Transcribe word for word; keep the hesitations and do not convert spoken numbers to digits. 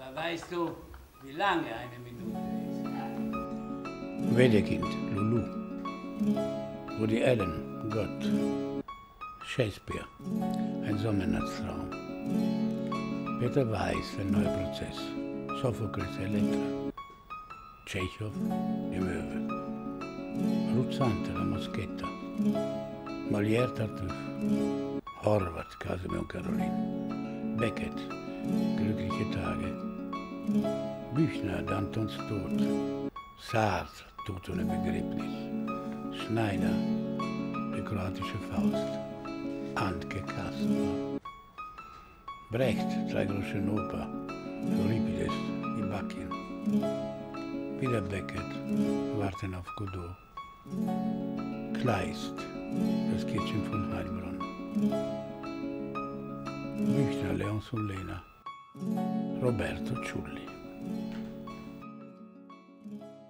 Aber weißt du, wie lange eine Minute ist? Wedekind, Lulu. Woody Allen, Gott. Shakespeare, ein Sommernachtstraum. Peter Weiss, ein neuer Prozess. Sophokles, Elektra. Tschechow, die Möwe. Ruzzante, la Moschetta. Molière, Tartuffe. Horvath, Casimir und Caroline. Beckett, Glückliche Tage. Büchner, Dantons Tod. Sartre, Tod ohne Begräbnis. Schneider, die kroatische Faust. Handke, Kasper. Brecht, Drei Groschen Oper. Euripides, die Backien. Wieder Beckett, Warten auf Godot. Kleist, das Kätzchen von Heilbronn. Büchner, Leons und Lena. Roberto Ciulli.